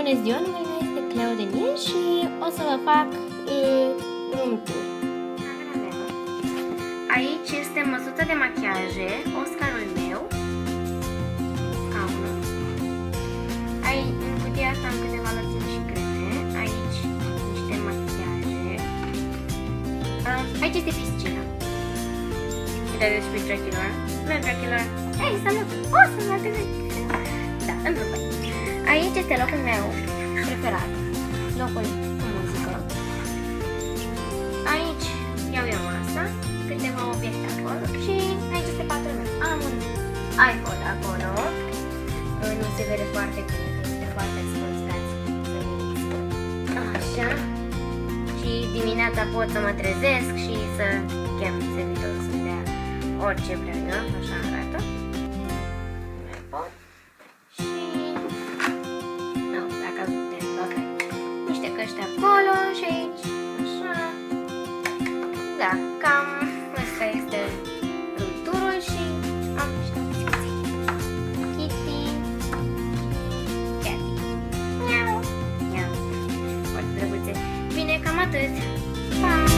Bună ziua, numele meu este Cleo Deniel și o să vă fac room tour. Aici este măsuța de machiaje, Oscarul meu, scaunul. Aici, în cutia asta am câteva lățimi și creme. Aici niște machiaje. Aici este piscina. Uite despre Dracula. Nu Dracula. Ei, salut! O, să mă atât. Da, într-un. Aici este locul meu preferat, locul cu muzică. Aici iau eu masa, câteva obiecte acolo și aici este patul meu. Am un iPhone acolo, nu se vede foarte bine, că este foarte expus, așa. Și dimineața pot să mă trezesc și să chem servitorul să dea orice vreau eu, așa arată. Mai pot. Căști acolo și aici, așa. Da, cam ăsta este rulturul și am niște biscuiți. Kitty, Cathy. Miau, miau. Foarte drăguțe. Bine, cam atât. Pa!